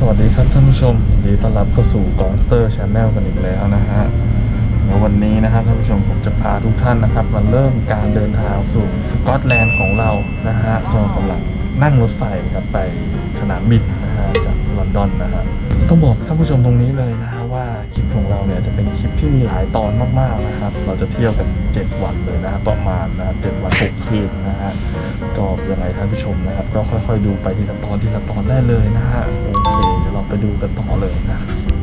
วัสดีครับท่านผู้ชมยินดีต้อนรับเข้าสู่กองเตอร์ชาแนลกันอีกแล้วนะฮะในวันนี้นะครับท่านผู้ชมผมจะพาทุกท่านนะครับมาเริ่มการเดินทางสู่สกอตแลนด์ของเรานะฮะเรากำลังนั่งรถไฟครับไปสนามบินนะฮะจากลอนดอนนะฮะต้องบอกท่านผู้ชมตรงนี้เลยนะฮะว่าคลิปของเราเนี่ยจะเป็นคลิปที่มีหลายตอนมากๆนะครับเราจะเที่ยวกัน7 วันเลยนะประมาณนะ7 วัน 6 คืนนะฮะก็ยังไงท่านผู้ชมนะครับก็ค่อยๆดูไปทีละตอนได้เลยนะฮะโอเคเดี๋ยวเราไปดูกันต่อเลยนะ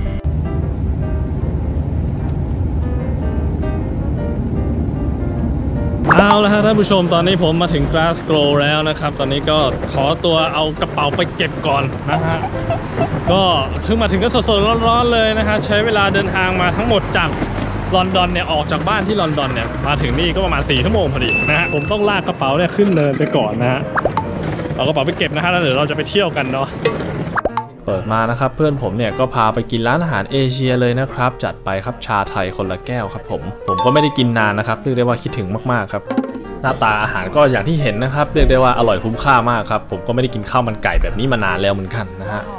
เอาละฮะท่านผู้ชมตอนนี้ผมมาถึงกลาสโกวแล้วนะครับตอนนี้ก็ขอตัวเอากระเป๋าไปเก็บก่อนนะฮะก็เพิ่งมาถึงก็สดๆร้อนๆเลยนะฮะใช้เวลาเดินทางมาทั้งหมดจากลอนดอนเนี่ยออกจากบ้านที่ลอนดอนเนี่ยมาถึงนี่ก็ประมาณ4 ชั่วโมงพอดีนะฮะผมต้องลากกระเป๋าเนี่ยขึ้นเนินไปก่อนนะฮะเอากระเป๋าไปเก็บนะฮะแล้วเดี๋ยวเราจะไปเที่ยวกันเนาะเปิดมานะครับเพื่อนผมเนี่ยก็พาไปกินร้านอาหารเอเชียเลยนะครับจัดไปครับชาไทยคนละแก้วครับผมก็ไม่ได้กินนานนะครับเรียกได้ว่าคิดถึงมากๆครับหน้าตาอาหารก็อย่างที่เห็นนะครับเรียกได้ว่าอร่อยคุ้มค่ามากครับผมก็ไม่ได้กินข้าวมันไก่แบบนี้มานานแล้วเหมือนกันนะฮะ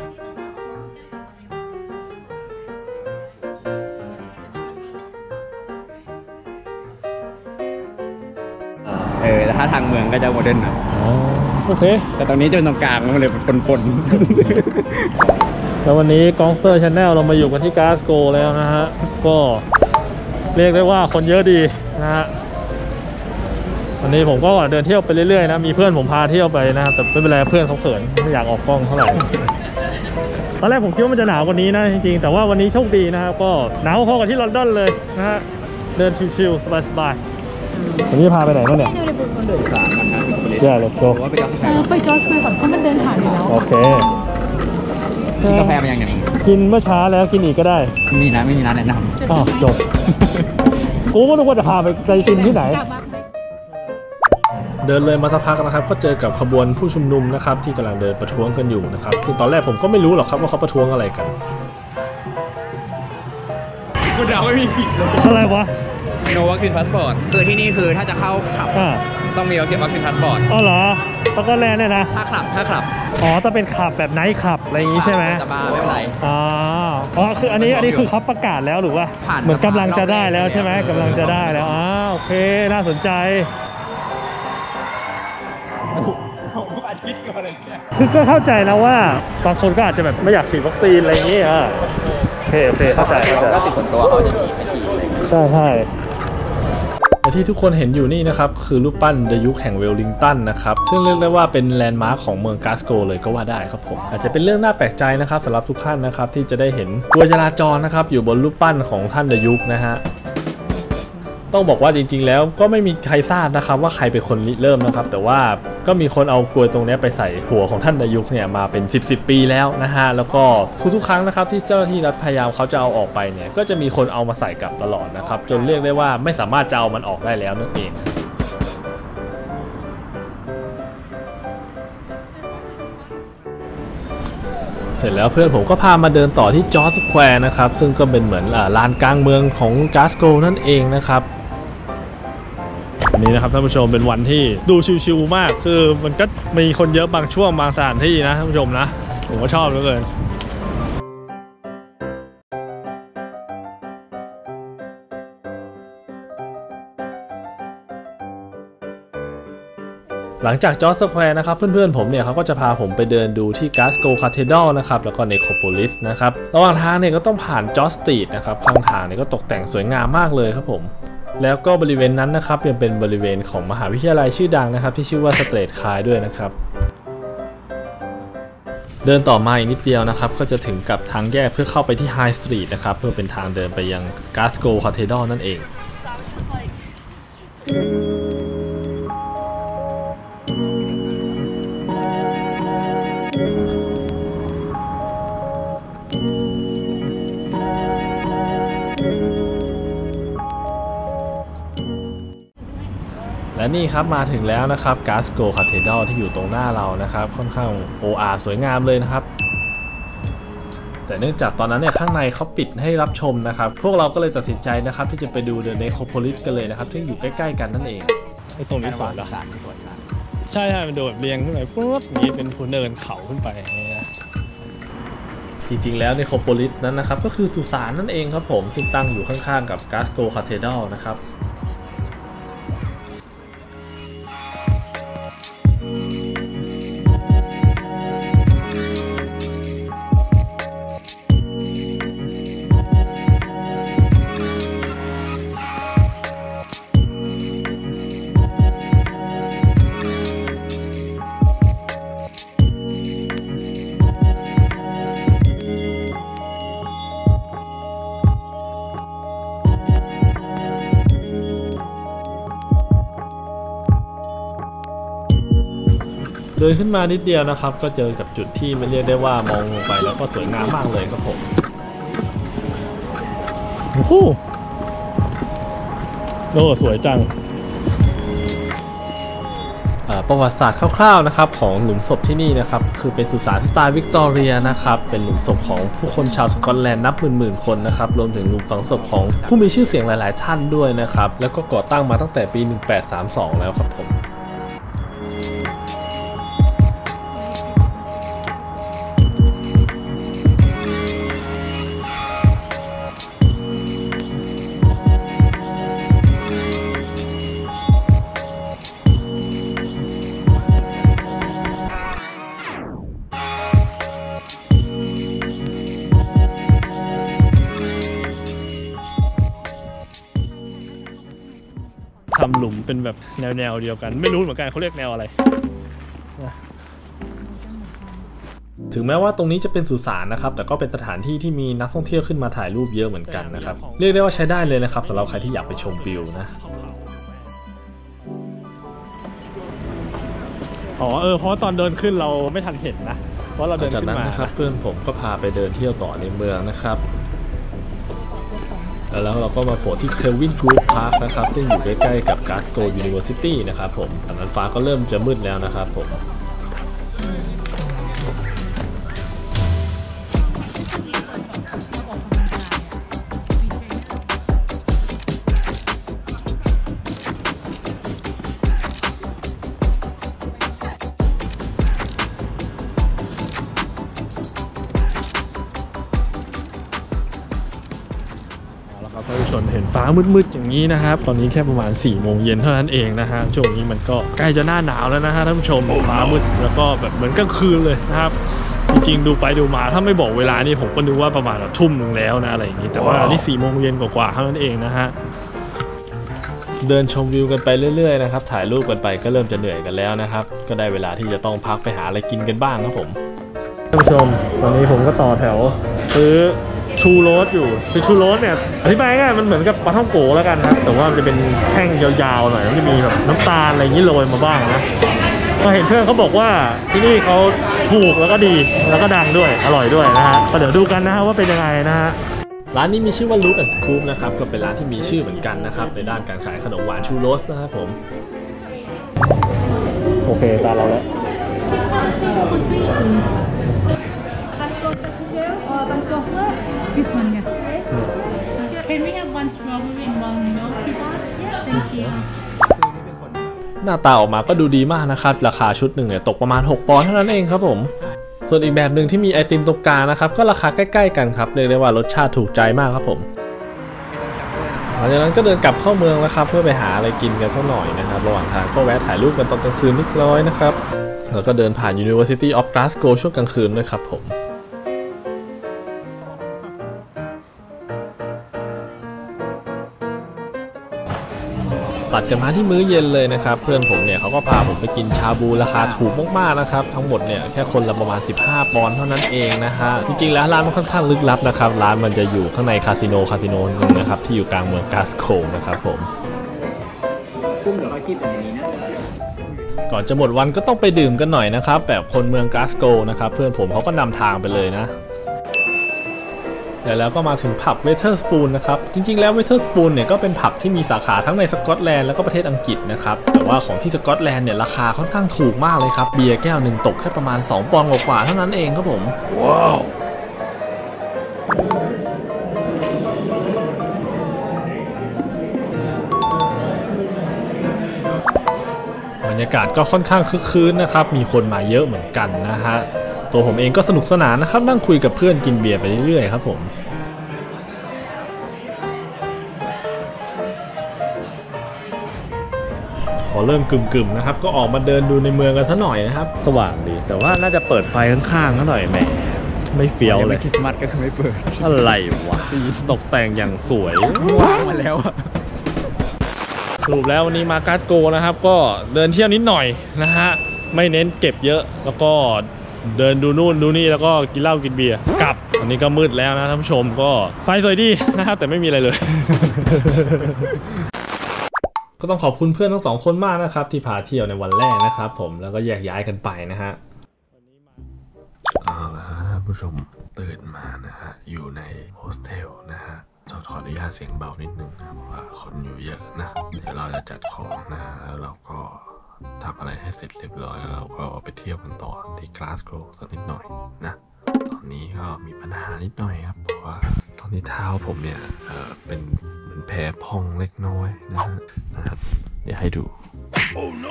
แต่ถ้าทางเมืองก็จะโมเดิร์นหน่อยโอเคแต่ตรงนี้จะเป็นตรงกลางมันเลยปนแล้ววันนี้กองสเตอร์ชาแนลเรามาอยู่กันที่กลาสโกวแล้วนะฮะก็เรียกได้ว่าคนเยอะดีนะฮะวันนี้ผมก็เดินเที่ยวไปเรื่อยๆนะมีเพื่อนผมพาเที่ยวไปนะแต่ไม่เป็นไรเพื่อนเขาเขินไม่อยากออกกล้องเท่าไหร่ตอนแรกผมคิดว่ามันจะหนาวกว่านี้นะจริงๆแต่ว่าวันนี้โชคดีนะครับก็หนาวพอกับที่ลอนดอนเลยนะฮะเดินชิลๆสบายๆวันนี้พาไปไหนบ้างเนี่ยเดินสามกันนะเดี๋ยวlet's go ไปจอร์จแฟร์ก่อนเพราะมันเดินผ่านอยู่แล้วโอเคกินกาแฟมาอย่างนี้กินเมื่อเช้าแล้วกินอีกก็ได้มีนะไม่มีร้านแนะนำอ้าวจบกูก็นึกว่าจะพาไปกินที่ไหนเดินเลยมาสักพักนะครับก็เจอกับขบวนผู้ชุมนุมนะครับที่กำลังเดินประท้วงกันอยู่นะครับซึ่งตอนแรกผมก็ไม่รู้หรอกครับว่าเขาประท้วงอะไรกันคุณเดาไม่มีผิดอะไรวะ no วัคซีนพาสปอร์ตคือที่นี่คือถ้าจะเข้าขับต้องมีวัคซีนพาสปอร์ตอ๋อเหรอสกอตแลนด์เนี่ยนะถ้าขับอ๋อต้องเป็นขับแบบไนท์ขับอะไรอย่างงี้ใช่ไหมจะบ้าไม่เป็นไรอ๋อคืออันนี้คือเขาประกาศแล้วหรือว่าเหมือนกำลังจะได้แล้วใช่ไหมกำลังจะได้แล้วโอเคน่าสนใจคือก็เข้าใจนะว่าบางคนก็อาจจะแบบไม่อยากฉีดวัคซีนอะไรอย่างงี้โอเคเข้าใจก็สิทธิ์ส่วนตัวเขาจะฉีดไม่ฉีดใช่และที่ทุกคนเห็นอยู่นี่นะครับคือรูปปั้นเดยุคแห่งเวลลิงตันนะครับซึ่งเรียกได้ว่าเป็นแลนด์มาร์คของเมืองกลาสโกวเลยก็ว่าได้ครับผมอาจจะเป็นเรื่องน่าแปลกใจนะครับสำหรับทุกท่านนะครับที่จะได้เห็นกลวยจราจรนะครับอยู่บนรูปปั้นของท่านเดยุคนะฮะต้องบอกว่าจริงๆแล้วก็ไม่มีใครทราบนะครับว่าใครเป็นคนริเริ่มนะครับแต่ว่าก็มีคนเอากลวยตรงนี้ไปใส่หัวของท่านเดยุคเนี่ยมาเป็น10 ปีแล้วนะฮะแล้วก็ทุกๆครั้งนะครับที่เจ้าหน้าที่รัฐพยายามเขาจะเอาออกไปเนี่ยก็จะมีคนเอามาใส่กลับตลอดนะครับจนเรียกได้ว่าไม่สามารถจะเอามันออกได้แล้วนั่นเองเสร็จแล้วเพื่อนผมก็พามาเดินต่อที่จอร์จสแควร์นะครับซึ่งก็เป็นเหมือนลานกลางเมืองของกลาสโกวนั่นเองนะครับวันนี้นะครับท่านผู้ชมเป็นวันที่ดูชิลๆมากคือมันก็มีคนเยอะบางช่วงบางสถานที่นะท่านผู้ชมนะผมก็ชอบเหลือเกินหลังจากจอร์จสแควร์นะครับเพื่อนๆผมเนี่ยเขาก็จะพาผมไปเดินดูที่กลาสโกวคาเทดรัลนะครับแล้วก็เนโครโพลิสนะครับระหว่างทางเนี่ยก็ต้องผ่านจอร์จสตรีทนะครับข้างทางเนี่ยก็ตกแต่งสวยงามมากเลยครับผมแล้วก็บริเวณนั้นนะครับยังเป็นบริเวณของมหาวิทยาลัยชื่อดังนะครับที่ชื่อว่าสเตรทคายด้วยนะครับเดินต่อมาอีกนิดเดียวนะครับก็จะถึงกับทางแยกเพื่อเข้าไปที่ไฮสตรีทนะครับเพื่อเป็นทางเดินไปยังกลาสโกวคาเทดรัลนั่นเองและนี่ครับมาถึงแล้วนะครับกลาสโกวคาเทดรัลที่อยู่ตรงหน้าเรานะครับค่อนข้างสวยงามเลยนะครับแต่เนื่องจากตอนนั้นเนี่ยข้างในเขาปิดให้รับชมนะครับพวกเราก็เลยตัดสินใจนะครับที่จะไปดูเดอะเนโครโพลิสกันเลยนะครับซึ่งอยู่ใกล้ๆกันนั่นเองตรงนี้สวยเหรอใช่มันดูแบบเรียงขึ้นไปปุ๊บนี้เป็นเนินเขาขึ้นไปนะจริงๆแล้วในโคโปลิสนั้นนะครับก็คือสุสานนั่นเองครับผมซึ่งตั้งอยู่ข้างๆกับกาสโกคาเทดรัลนะครับเดินขึ้นมานิดเดียวนะครับก็เจอกับจุดที่มันเรียกได้ว่ามองลงไปแล้วก็สวยงามมากเลยครับผมโอ้โหสวยจังประวัติศาสตร์คร่าวๆนะครับของหลุมศพที่นี่นะครับคือเป็นสุสานสไตล์วิกตอเรียนะครับเป็นหลุมศพของผู้คนชาวสกอตแลนด์นับหมื่นๆคนนะครับรวมถึงหลุมฝังศพของผู้มีชื่อเสียงหลายๆท่านด้วยนะครับแล้วก็ก่อตั้งมาตั้งแต่ปี 1832 แล้วครับผมทำหลุมเป็นแบบแนวเดียวกันไม่รู้เหมือนกันเขาเรียกแนวอะไรถึงแม้ว่าตรงนี้จะเป็นสุสานนะครับแต่ก็เป็นสถานที่ที่มีนักท่องเที่ยวขึ้นมาถ่ายรูปเยอะเหมือนกันนะครับเรียกได้ว่าใช้ได้เลยนะครับสำหรับใครที่อยากไปชมวิวนะเพราะตอนเดินขึ้นเราไม่ทันเห็นนะเพราะเราเดินขึ้นมานะครับเพื่อนผมก็พาไปเดินเที่ยวต่อในเมืองนะครับแล้วเราก็มาโผล่ที่เคลวินกรุ๊ปพาร์คนะครับซึ่งอยู่ใกล้ๆกับกาสโกยูนิเวอร์ซิตี้นะครับผมตอนนั้นฟ้าก็เริ่มจะมืดแล้วนะครับผมท่านผู้ชมเห็นฟ้ามืดๆอย่างนี้นะครับตอนนี้แค่ประมาณ4 โมงเย็นเท่านั้นเองนะฮะช่วงนี้มันก็ใกล้จะหน้าหนาวแล้วนะฮะท่านผู้ชมฟ้ามืดแล้วก็แบบเหมือนกลางคืนเลยนะครับจริงๆดูไปดูมาถ้าไม่บอกเวลานี่ผมก็นึกว่าประมาณทุ่มนึงแล้วนะอะไรอย่างนี้แต่ว่านี่4 โมงเย็นกว่าๆเท่านั้นเองนะฮะเดินชมวิวกันไปเรื่อยๆนะครับถ่ายรูปกันไปก็เริ่มจะเหนื่อยกันแล้วนะครับก็ได้เวลาที่จะต้องพักไปหาอะไรกินกันบ้างครับผมท่านผู้ชมตอนนี้ผมก็ต่อแถวซื้อชูโรสอยู่คือชูโรสเนี่ยอธิบายง่ายมันเหมือนกับปลาท่องโกแล้วกันครับแต่ว่ามันจะเป็นแท่งยาวๆหน่อยมันจะมีแบบน้ำตาลอะไรอย่างนี้โรยมาบ้างนะก็เห็นเพื่อนเขาบอกว่าที่นี่เขาถูกแล้วก็ดีแล้วก็ดังด้วยอร่อยด้วยนะฮะก็เดี๋ยวดูกันนะฮะว่าเป็นยังไงนะฮะร้านนี้มีชื่อว่าลูปแอนด์สคูปนะครับก็เป็นร้านที่มีชื่อเหมือนกันนะครับในด้านการขายขนมหวานชูโรสนะครับผมโอเคตามเราแล้ว This one, yes. Can we have one strawberry and one milk tea bar? Yes, thank you. หน้าตาออกมาก็ดูดีมากนะครับราคาชุดหนึ่งเนี่ยตกประมาณ6 ปอนด์เท่านั้นเองครับผมส่วนอีกแบบหนึ่งที่มีไอติมตรงกลางนะครับก็ราคาใกล้ๆกันครับเรียกได้ว่ารสชาติถูกใจมากครับผมหลังจากนั้นก็เดินกลับเข้าเมืองแล้วครับเพื่อไปหาอะไรกินกันสักหน่อยนะครับระหว่างทางก็แวะถ่ายรูปกันตอนกลางคืนนิดน้อยนะครับแล้วก็เดินผ่าน University of Glasgow ช่วงกลางคืนด้วยครับผมตัดกันมาที่มื้อเย็นเลยนะครับเพื่อนผมเนี่ยเขาก็พาผมไปกินชาบูราคาถูกมากๆนะครับทั้งหมดเนี่ยแค่คนละประมาณ15 ปอนด์เท่านั้นเองนะฮะจริงๆแล้วร้านมันค่อนข้างลึกลับนะครับร้านมันจะอยู่ข้างในคาสิโนนึงนะครับที่อยู่กลางเมืองกาสโกนะครับผมก่อนจะหมดวันก็ต้องไปดื่มกันหน่อยนะครับแบบคนเมืองกาสโกนะครับเพื่อนผมเขาก็นำทางไปเลยนะแล้วก็มาถึงผับเวเทอร์สปูนนะครับจริงๆแล้วเวเทอร์สปูนเนี่ยก็เป็นผับที่มีสาขาทั้งในสกอตแลนด์แล้วก็ประเทศอังกฤษนะครับแต่ว่าของที่สกอตแลนด์เนี่ยราคาค่อนข้างถูกมากเลยครับเบียร์แก้วหนึ่งตกแค่ประมาณ2 ปอนด์กว่าๆเท่านั้นเองครับผมว้าวบรรยากาศก็ค่อนข้างคึกคืนนะครับมีคนมาเยอะเหมือนกันนะฮะตัวผมเองก็สนุกสนานนะครับนั่งคุยกับเพื่อนกินเบียร์ไปเรื่อยๆครับผมพอเริ่มกึ่มๆนะครับก็ออกมาเดินดูในเมืองกันซะหน่อยนะครับสว่างดีแต่ว่าน่าจะเปิดไฟข้างๆก็หน่อยแหมไม่เฟี้ยวเลยคริสต์มาสก็คือไม่เปิดอะไรวะตกแต่งอย่างสวยว้างมาแล้วสรุปแล้ววันนี้มาการ์ดโกนะครับก็เดินเที่ยวนิดหน่อยนะฮะไม่เน้นเก็บเยอะแล้วก็เดินดูนู่นดูนี่แล้วก็กินเหล้ากินเบียร์กลับอันนี้ก็มืดแล้วนะท่านผู้ชมก็ไฟสวยดีนะครับแต่ไม่มีอะไรเลย ก็ต้องขอบคุณเพื่อนทั้งสองคนมากนะครับที่พาเที่ยวในวันแรกนะครับผมแล้วก็แยกย้ายกันไปนะฮะเอาละฮะท่านผู้ชมตื่นมานะฮะอยู่ในโฮสเทลนะฮะขออนุญาตเสียงเบานิดนึงนะเพราะว่าคนอยู่เยอะนะเดี๋ยวเราจะจัดของนะแล้วเราก็ทำอะไรให้เสร็จเรียบร้อยแล้วเราก็ไปเที่ยวกันต่อที่กลาสโกว์สักนิดหน่อยนะตอนนี้ก็มีปัญหานิดหน่อยครับเพราะว่าตอนนี้เท้าผมเนี่ยเป็นเหมือนแผลพองเล็กน้อยนะครับเดี๋ยวให้ดู oh no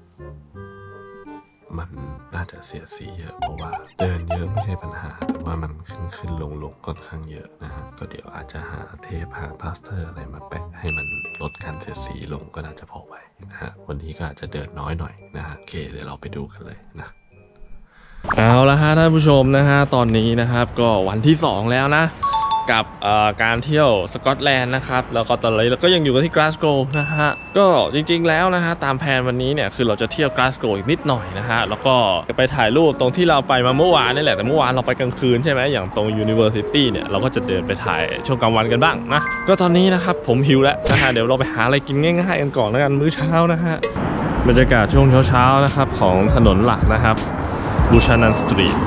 มันน่าจะเสียสีเยอะเพราะว่าเดินเยอะไม่ใช่ปัญหาแต่ว่ามันขึ้นลงค่อนข้างเยอะนะฮะก็เดี๋ยวอาจจะหาเทปหาพลาสเตอร์อะไรมาแปะให้มันลดการเสียสีลงก็น่าจะพอไหวนะฮะวันนี้ก็อาจจะเดินน้อยหน่อยนะฮะโอเคเดี๋ยวเราไปดูกันเลยนะเอาละฮะท่านผู้ชมนะฮะตอนนี้นะครับก็วันที่2แล้วนะกับการเที่ยวสกอตแลนด์นะครับแล้วก็ตอนนี้เราก็ยังอยู่กันที่กลาสโกว์นะฮะก็จริงๆแล้วนะฮะตามแผนวันนี้เนี่ยคือเราจะเที่ยวกลาสโกว์อีกนิดหน่อยนะฮะแล้วก็ไปถ่ายรูปตรงที่เราไปมาเมื่อวานนี่แหละแต่เมื่อวานเราไปกลางคืนใช่ไหมอย่างตรง University เนี่ยเราก็จะเดินไปถ่ายช่วงกลางวันกันบ้างนะก็ตอนนี้นะครับผมหิวแล้วนะฮะเดี๋ยวเราไปหาอะไรกินง่ายๆกันก่อนแล้วกันมื้อเช้านะฮะบรรยากาศช่วงเช้าๆนะครับของถนนหลักนะครับบูชานันสตรีท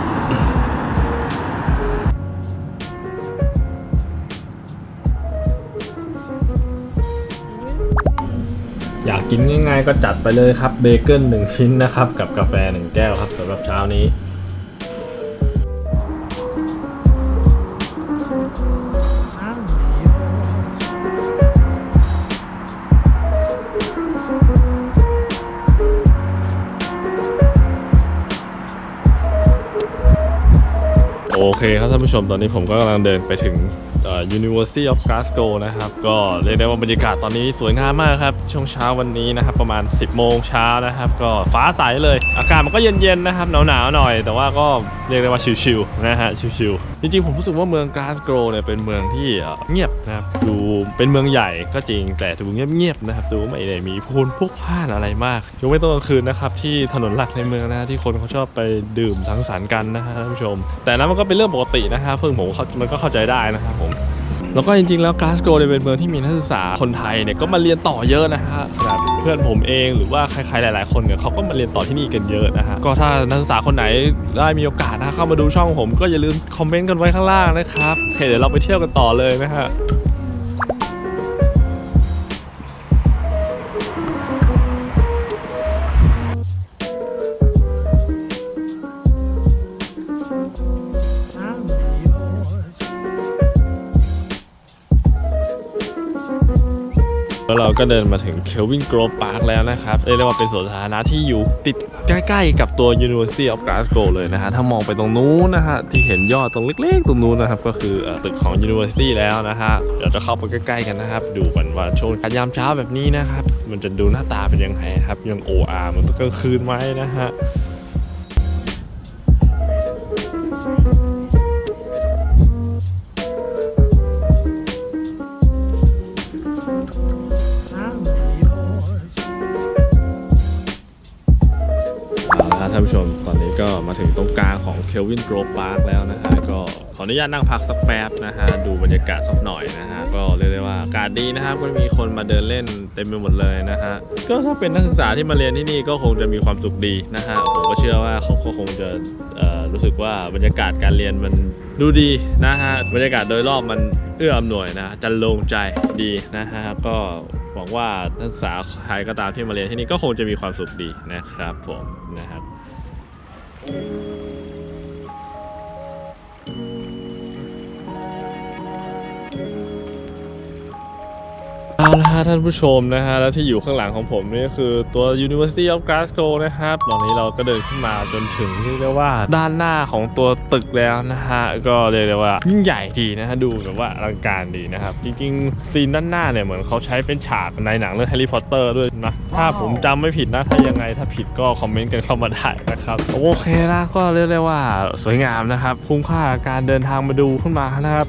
อยากกินง่ายๆก็จัดไปเลยครับเบเกิล1ชิ้นนะครับกับกาแฟ1แก้วครับสำหรับเช้านี้โอเคครับท่านผู้ชมตอนนี้ผมก็กำลังเดินไปถึงUniversity of Glasgow นะครับก็เรียกได้ว่าบรรยากาศตอนนี้สวยงามมากครับช่วงเช้าวันนี้นะครับประมาณ 10 โมงเช้านะครับก็ฟ้าใสเลยอากาศมันก็เย็นๆนะครับหนาวๆหน่อยแต่ว่าก็เรียกได้ว่าชิลๆนะฮะชิลๆจริงๆผมรู้สึกว่าเมือง Glasgow เนี่ยเป็นเมืองที่เงียบนะครับดูเป็นเมืองใหญ่ก็จริงแต่ดูเงียบๆนะครับดูไม่ได้มีผู้คนพลุกพล่านอะไรมากยกเว้นตอนกลางคืนนะครับที่ถนนหลักในเมืองนะที่คนเขาชอบไปดื่มสังสรรค์กันนะฮะท่านผู้ชมแต่นั้นมันก็เป็นเรื่องปกตินะครับเพิ่งผมมันก็เข้าใจได้นะครับผมแล้วก็จริงๆแล้วกลาสโกว์เป็นเมืองที่มีนักศึกษาคนไทยเนี่ยก็มาเรียนต่อเยอะนะฮะขนาดเพื่อนผมเองหรือว่าใครๆหลายๆคนเนี่ยเขาก็มาเรียนต่อที่นี่กันเยอะนะฮะก็ถ้านักศึกษาคนไหนได้มีโอกาสนะเข้ามาดูช่องผมก็อย่าลืมคอมเมนต์กันไว้ข้างล่างนะครับโอเคเดี๋ยวเราไปเที่ยวกันต่อเลยนะฮะแล้วเราก็เดินมาถึง Kelvin Grove Park แล้วนะครับเรียกว่าเป็นสวนสาธารณะที่อยู่ติดใกล้ๆกับตัว University of Glasgow เลยนะฮะถ้ามองไปตรงนู้นนะฮะที่เห็นยอดตรงเล็กๆตรงนู้นนะครับก็คือตึกของ University แล้วนะฮะเดี๋ยวจะเข้าไปใกล้ๆกันนะครับดูกันว่าช่วงยามเช้าแบบนี้นะครับมันจะดูหน้าตาเป็นยังไงครับยัง OR มันก็คืนไหมนะฮะท่านผู้ชมตอนนี้ก็มาถึงตรงกลางของ Kelvin Grove Park แล้วนะฮะก็ขออนุญาตนั่งพักสักแป๊บนะฮะดูบรรยากาศสักหน่อยนะฮะก็เรียกได้ว่าอากาศดีนะครับก็มีคนมาเดินเล่นเต็มไปหมดเลยนะฮะก็ถ้าเป็นนักศึกษาที่มาเรียนที่นี่ก็คงจะมีความสุขดีนะฮะผมก็เชื่อว่าเขาก็คงจะรู้สึกว่าบรรยากาศการเรียนมันดูดีนะฮะบรรยากาศโดยรอบมันเอื้ออำนวยนะจะโล่งใจดีนะฮะก็หวังว่านักศึกษาใครก็ตามที่มาเรียนที่นี่ก็คงจะมีความสุขดีนะครับผมนะครับเอาละฮะท่านท่านผู้ชมนะฮะและที่อยู่ข้างหลังของผมนี่คือตัว University of Glasgow นะครับตอนนี้เราก็เดินขึ้นมาจนถึงที่เรียกว่าด้านหน้าของตัวตึกแล้วนะฮะก็เรียกได้ว่ายิ่งใหญ่ดีนะฮะดูแบบว่าอลังการดีนะครับจริงๆซีนด้านหน้าเนี่ยเหมือนเขาใช้เป็นฉากในหนังเรื่อง Harry Potter ด้วยนะถ้าผมจำไม่ผิดนะถ้ายังไงถ้าผิดก็คอมเมนต์กันเข้ามาได้นะครับโอเคนะก็เรียกได้ว่าสวยงามนะครับคุ้มค่าการเดินทางมาดูขึ้นมานะครับ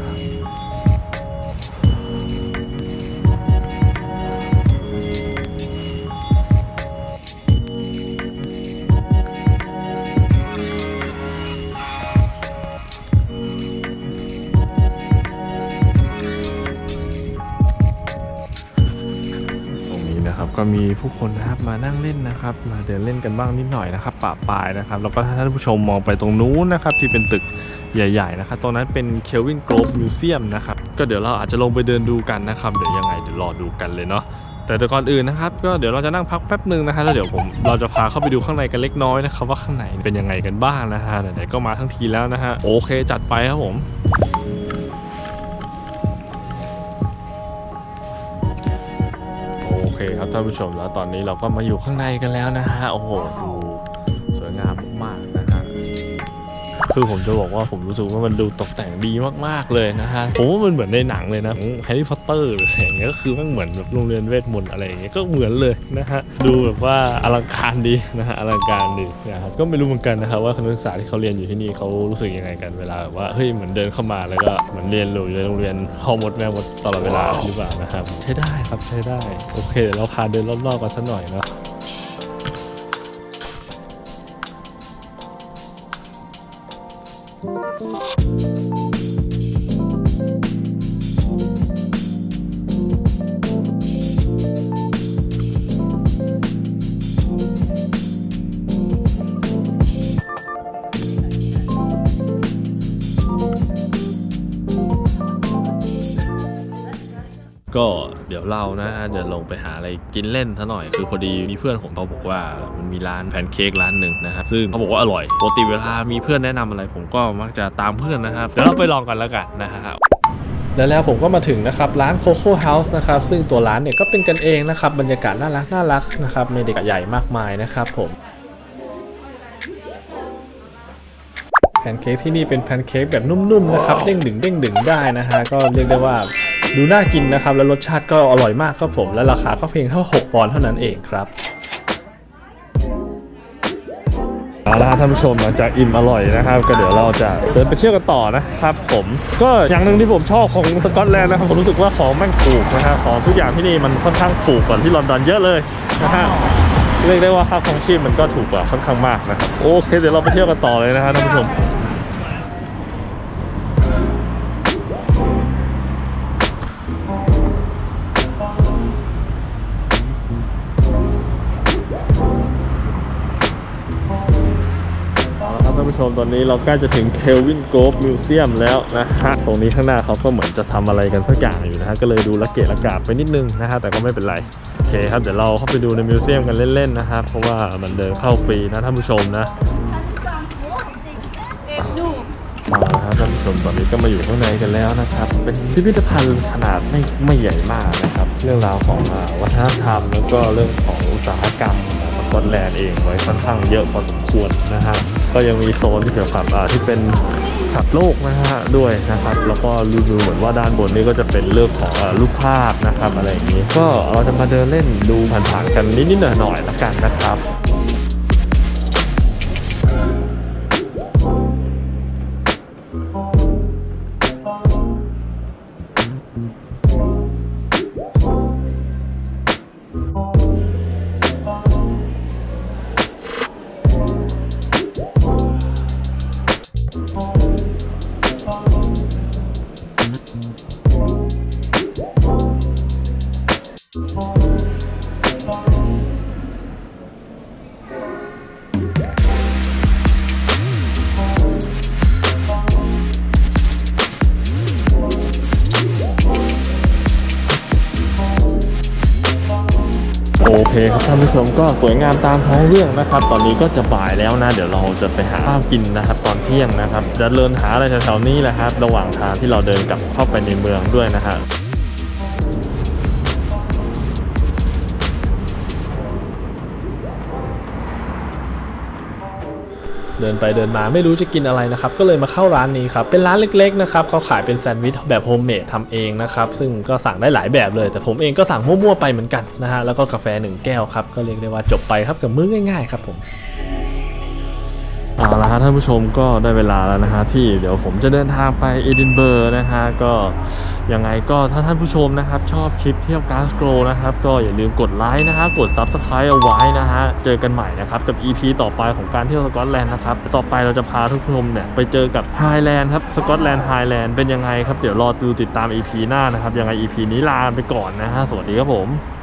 ก็มีผู้คนนะครับมานั่งเล่นนะครับมาเดินเล่นกันบ้างนิดหน่อยนะครับปะปายนะครับแล้วก็ถ้าท่านผู้ชมมองไปตรงนู้นนะครับที่เป็นตึกใหญ่ๆนะครับตรงนั้นเป็น Kelvin Grove Museum นะครับก็เดี๋ยวเราอาจจะลงไปเดินดูกันนะครับเดี๋ยวยังไงเดี๋ยวรอดูกันเลยเนาะแต่ก่อนอื่นนะครับก็เดี๋ยวเราจะนั่งพักแป๊บนึงนะครับแล้วเดี๋ยวเราจะพาเข้าไปดูข้างในกันเล็กน้อยนะครับว่าข้างในเป็นยังไงกันบ้างนะฮะไหนๆก็มาทั้งทีแล้วนะฮะโอเคจัดไปครับผมโอเคครับท่านผู้ชมแล้วตอนนี้เราก็มาอยู่ข้างในกันแล้วนะฮะโอ้โหดูสวยงามมากๆนะฮะคือผมจะบอกว่าผมรู้สึกว่ามันดูตกแต่งดีมากๆเลยนะฮะผมว่ามันเหมือนในหนังเลยนะแฮร์รี่พอตเตอร์อะไรอย่างเงี้ยก็คือมันเหมือนแบบโรงเรียนเวทมนต์อะไรอย่างเงี้ยก็เหมือนเลยนะฮะดูแบบว่าอลังการดีนะฮะอลังการดีนะครับก็ไม่รู้เหมือนกันนะครับว่าคณะศึกษาที่เขาเรียนอยู่ที่นี่เขารู้สึกยังไงกันเวลาแบบว่าเฮ้ยเหมือนเดินเข้ามาแล้วก็เหมือนเรียนอยู่ในโรงเรียนพ่อมดแม่มดตลอดเวลาหรือเปล่านะครับใช้ได้ครับใช้ได้โอเคเดี๋ยวเราพาเดินรอบๆกันสักหน่อยเนาะก็เดี๋ยวเรานะเดี๋ยวลงไปหาอะไรกินเล่นซะหน่อยคือพอดีมีเพื่อนผมเขาบอกว่ามันมีร้านแพนเค้กร้านหนึ่งนะฮะซึ่งเขาบอกว่าอร่อยปกติเวลามีเพื่อนแนะนำอะไรผมก็มักจะตามเพื่อนนะครับเดี๋ยวเราไปลองกันแล้วกันนะฮะแล้วผมก็มาถึงนะครับร้าน Coco House นะครับซึ่งตัวร้านเนี่ยก็เป็นกันเองนะครับบรรยากาศน่ารักนะครับไม่ได้ใหญ่มากมายนะครับผมแพนเค้กที่นี่เป็นแพนเค้กแบบนุ่มๆนะครับเด้งดึงได้นะฮะก็เรียกได้ว่าดูน่ากินนะครับแล้วรสชาติก็อร่อยมากครับผมและราคาก็เพียงแค่6 ปอนด์เท่านั้นเองครับเอาละท่านผู้ชมหลังจากอิ่มอร่อยนะครับก็เดี๋ยวเราจะเดินไปเที่ยวกันต่อนะครับผมก็อย่างหนึ่งที่ผมชอบของสกอตแลนด์นะครับผมรู้สึกว่าของมันถูกนะฮะของทุกอย่างที่นี่มันค่อนข้างถูกกว่าที่ลอนดอนเยอะเลยนะฮะเรียกได้ว่าค่าครองชีพมันก็ถูกกว่าค่อนข้างมากนะครับโอเคเดี๋ยวเราไปเที่ยวกันต่อเลยนะฮะท่านผู้ชมท่านผู้ชมตอนนี้เราใกล้จะถึง Kelvin Grove Museum แล้วนะฮะตรงนี้ข้างหน้าเขาก็เหมือนจะทำอะไรกันสักอย่างอยู่นะฮะก็เลยดูละเกะละกาบไปนิดนึงนะฮะแต่ก็ไม่เป็นไรโอเคครับเดี๋ยวเราเข้าไปดูในมิวเซียมกันเล่นๆนะครับเพราะว่ามันเดินเข้าฟรีนะท่านผู้ชมนะมาแล้วครับท่านผู้ชมตอนนี้ก็มาอยู่ข้างในกันแล้วนะครับเป็นพิพิธภัณฑ์ขนาดไม่ใหญ่มากนะครับเรื่องราวของวัฒนธรรมแล้วก็เรื่องของอุตสาหกรรมสกอตแลนด์เองไว้ค่อนข้างเยอะพอสมควรนะฮะก็ยังมีโซนเกี่ยวกับที่เป็นสัตว์โลกนะฮะด้วยนะครับแล้วก็ดูเหมือนว่าด้านบนนี้ก็จะเป็นเรื่องของรูปภาพนะครับอะไรอย่างนี้ก็เราจะมาเดินเล่นดูผ่านๆกันนิดๆหน่อยๆละกันนะครับโอเคครับท่านผู้ชมก็สวยงามตามท้องเรื่องนะครับตอนนี้ก็จะบ่ายแล้วนะเดี๋ยวเราจะไปหาข้าวกินนะครับตอนเที่ยงนะครับจะเดินหาอะไรแถวๆนี้แหละครับระหว่างทางที่เราเดินกลับเข้าไปในเมืองด้วยนะฮะเดินไปเดินมาไม่รู้จะกินอะไรนะครับก็เลยมาเข้าร้านนี้ครับเป็นร้านเล็กๆนะครับเขาขายเป็นแซนด์วิชแบบโฮมเมดทำเองนะครับซึ่งก็สั่งได้หลายแบบเลยแต่ผมเองก็สั่งมั่วๆไปเหมือนกันนะฮะแล้วก็กาแฟ1แก้วครับก็เรียกได้ว่าจบไปครับกับมื้อง่ายๆครับผมเอาละฮะท่านผู้ชมก็ได้เวลาแล้วนะฮะที่เดี๋ยวผมจะเดินทางไปเอดินเบอร์นะฮะก็ยังไงก็ถ้าท่านผู้ชมนะครับชอบคลิปเที่ยวกลาสโกลนะครับก็อย่าลืมกดไลค์นะฮะกด Subscribe เอาไว้นะฮะเจอกันใหม่นะครับกับ EP ต่อไปของการเที่ยวสกอตแลนด์นะครับต่อไปเราจะพาทุกผู้ชมเนี่ยไปเจอกับไฮแลนด์ครับสกอตแลนด์ไฮแลนด์เป็นยังไงครับเดี๋ยวรอดูติดตาม EP หน้านะครับยังไง EP นี้ลาไปก่อนนะฮะสวัสดีครับผม